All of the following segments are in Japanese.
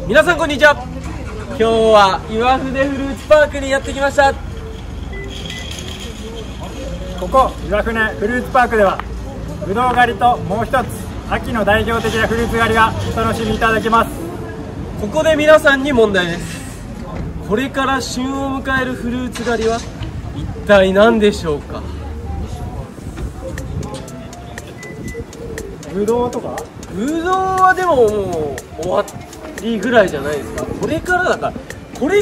皆さんこんにちは。今日は岩船フルーツパークにやってきました。 ここ岩船フルーツパークではぶどう狩りともう一つ秋の代表的なフルーツ狩りがお楽しみいただけます。 ここで皆さんに問題です。これから旬を迎えるフルーツ狩りは一体何でしょうか。 ぶどうとか？ ぶどうはでももう終わりぐらいじゃないですか。これからだからね。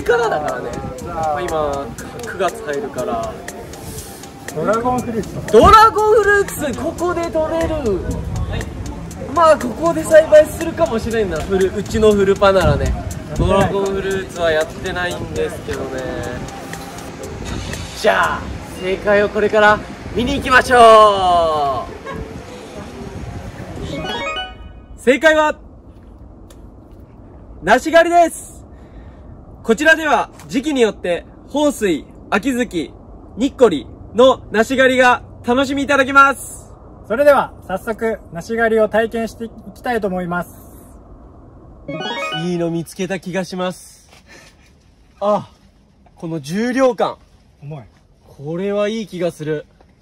今9月入るからドラゴンフルーツとか？ ドラゴンフルーツここで取れる。まあここで栽培するかもしれんな。うちのフルパならね。ドラゴンフルーツはやってないんですけどね。じゃあ正解をこれから見に行きましょう。正解は梨狩りです。こちらでは時期によって豊水、秋月、にっこりの梨狩りが楽しみいただけます。 それでは早速梨狩りを体験していきたいと思います。 いいの見つけた気がします。あ、この重量感。 重い。 これはいい気がする。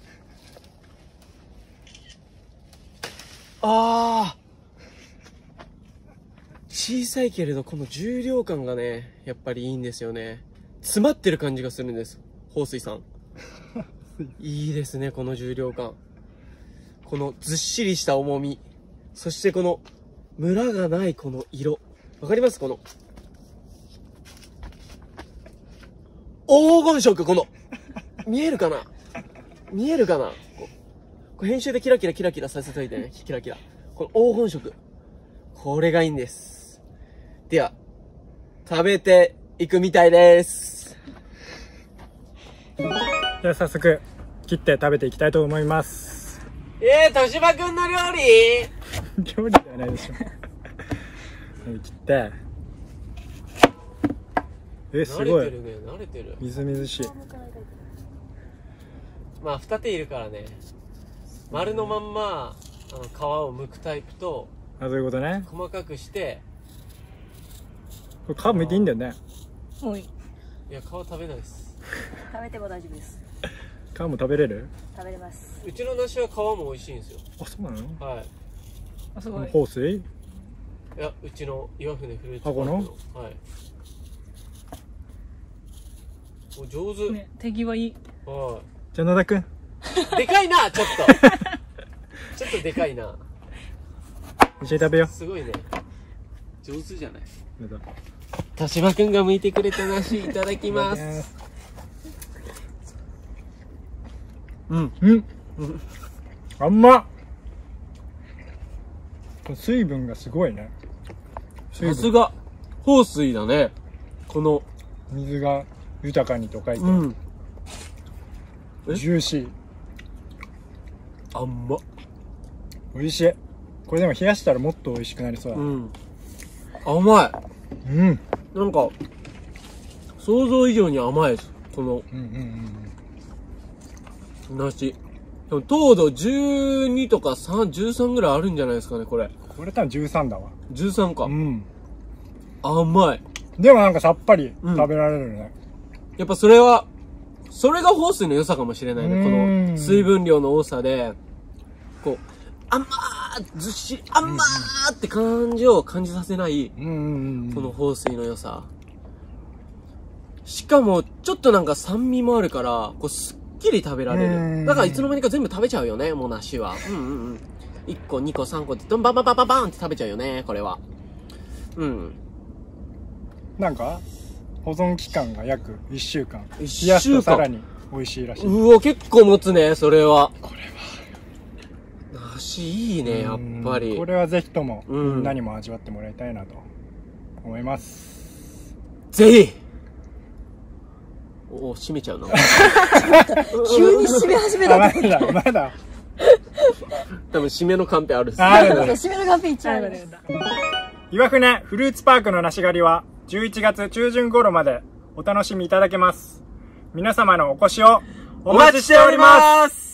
小さいけれどこの重量感がね、やっぱりいいんですよね。詰まってる感じがするんです。豊水さん。いいですね、この重量感。このずっしりした重み。そしてこのムラがないこの色。わかります？この黄金色。この見えるかなこれ編集でキラキラさせといてね。キラキラ。この黄金色。これがいいんです。では、食べていくみたいです。 じゃあ早速切って食べていきたいと思います。 豊島くんの料理料理ではないでしょ。切ってすごい慣れてる。 みずみずしい。 まあ二手いるからね。丸のまんま皮を剥くタイプと、 そういうことね。 細かくして。 これ皮剥いていいんだよね。 おい。 いや、皮食べないです。 食べても大丈夫です。 皮も食べれる？ 食べれます。 うちの梨は皮も美味しいんですよ。 あ、そうなの？ はい。 あ、すごい。 豊水？ いや、うちの岩船フルーツパークの。はい。お、上手。 ね、手際いい。 はい。 じゃあ野田くん。 でかいな、ちょっと。ちょっとでかいな。 一緒に食べよう。 すごいね。上手じゃない。 野田。 田島くんが剥いてくれた梨いただきます。 あんま。水分がすごいね。 さすが豊水だね。この水が豊かにと書いて、ジューシー。 あんま。 美味しい。これでも冷やしたらもっと美味しくなりそうだ。 甘い。なんか想像以上に甘いです。この梨。でも糖度12とか13ぐらいあるんじゃないですかね、これ。 これ多分13だわ。 13か。甘い。 でもなんかさっぱり食べられるね。 やっぱそれが豊水の良さかもしれないね。この水分量の多さで、こう、ずっしり、って感じを感じさせない、この豊水の良さ。しかも、ちょっとなんか酸味もあるから、こう、すっきり食べられる。だからいつの間にか全部食べちゃうよね、もう梨は。1個、2個、3個って、バンバンバンって食べちゃうよね、これは。 なんか、保存期間が約1週間。 冷やすとさらに美味しいらしい。 うわ、結構持つね、それは。これは。梨いいね、やっぱり。 これはぜひとも、みんなにも味わってもらいたいなと思います。 ぜひお、閉めちゃうな。 急に閉め始めた。 まだ。 多分締めのカンペあるっす。 締めのカンペいっちゃう。 岩船フルーツパークの梨狩りは11月中旬頃までお楽しみいただけます。皆様のお越しをお待ちしております。